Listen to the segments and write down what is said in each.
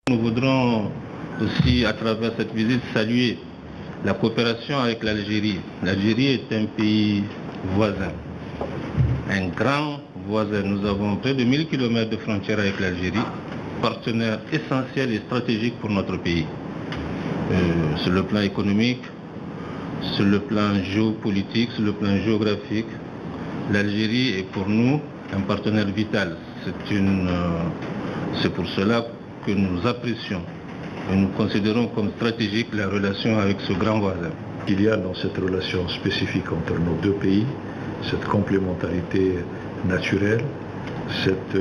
Nous voudrons aussi, à travers cette visite, saluer la coopération avec l'Algérie. L'Algérie est un pays voisin, un grand voisin. Nous avons près de 1000 km de frontières avec l'Algérie, partenaire essentiel et stratégique pour notre pays. Sur le plan économique, sur le plan géopolitique, sur le plan géographique, l'Algérie est pour nous un partenaire vital. C'est pour cela que nous apprécions et nous considérons comme stratégique la relation avec ce grand voisin. Il y a dans cette relation spécifique entre nos deux pays, cette complémentarité naturelle, cette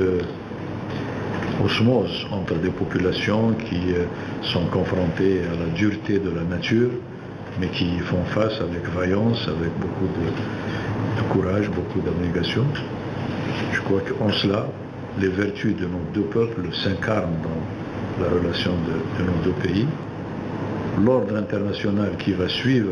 osmose entre des populations qui sont confrontées à la dureté de la nature, mais qui font face avec vaillance, avec beaucoup de courage, beaucoup d'abnégation. Je crois qu'en cela, les vertus de nos deux peuples s'incarnent dans la relation de nos deux pays. L'ordre international qui va suivre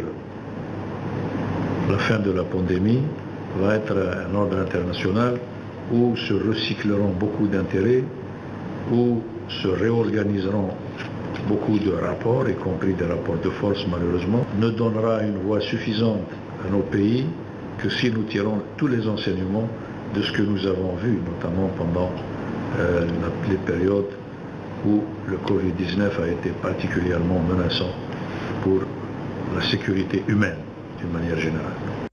la fin de la pandémie va être un ordre international où se recycleront beaucoup d'intérêts, où se réorganiseront beaucoup de rapports, y compris des rapports de force malheureusement, ne donnera une voix suffisante à nos pays que si nous tirons tous les enseignements de ce que nous avons vu, notamment pendant les périodes où le Covid-19 a été particulièrement menaçant pour la sécurité humaine d'une manière générale.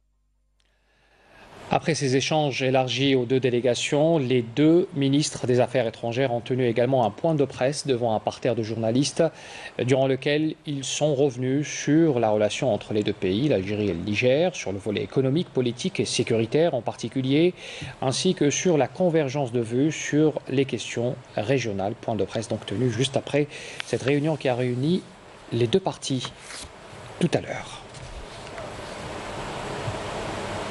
Après ces échanges élargis aux deux délégations, les deux ministres des Affaires étrangères ont tenu également un point de presse devant un parterre de journalistes, durant lequel ils sont revenus sur la relation entre les deux pays, l'Algérie et le Niger, sur le volet économique, politique et sécuritaire en particulier, ainsi que sur la convergence de vues sur les questions régionales. Point de presse donc tenu juste après cette réunion qui a réuni les deux parties tout à l'heure.